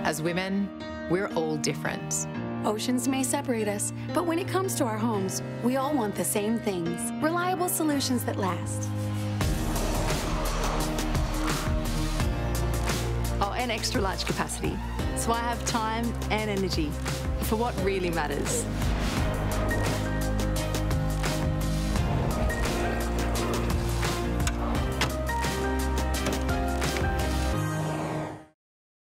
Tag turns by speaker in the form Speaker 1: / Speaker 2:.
Speaker 1: As women, we're all different.
Speaker 2: Oceans may separate us, but when it comes to our homes, we all want the same things. Reliable solutions that last.
Speaker 3: Oh, and extra large capacity. So I have time and energy for what really matters.